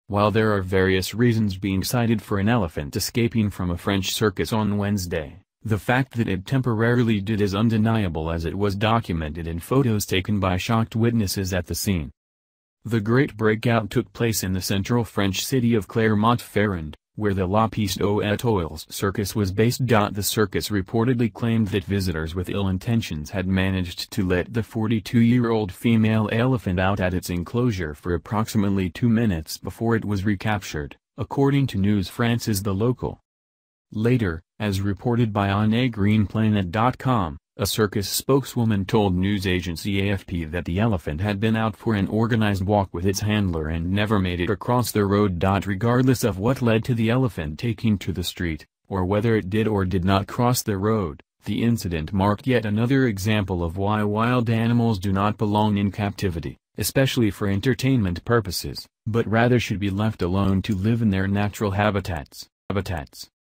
While there are various reasons being cited for an elephant escaping from a French circus on Wednesday, the fact that it temporarily did is undeniable, as it was documented in photos taken by shocked witnesses at the scene. The great breakout took place in the central French city of Clermont-Ferrand, where the Piste étoiles circus was based. The circus reportedly claimed that visitors with ill intentions had managed to let the 42-year-old female elephant out at its enclosure for approximately 2 minutes before it was recaptured, according to News France's The Local. Later, as reported by greenplanet.com, a circus spokeswoman told news agency AFP that the elephant had been out for an organized walk with its handler and never made it across the road. Regardless of what led to the elephant taking to the street, or whether it did or did not cross the road, the incident marked yet another example of why wild animals do not belong in captivity, especially for entertainment purposes, but rather should be left alone to live in their natural habitats.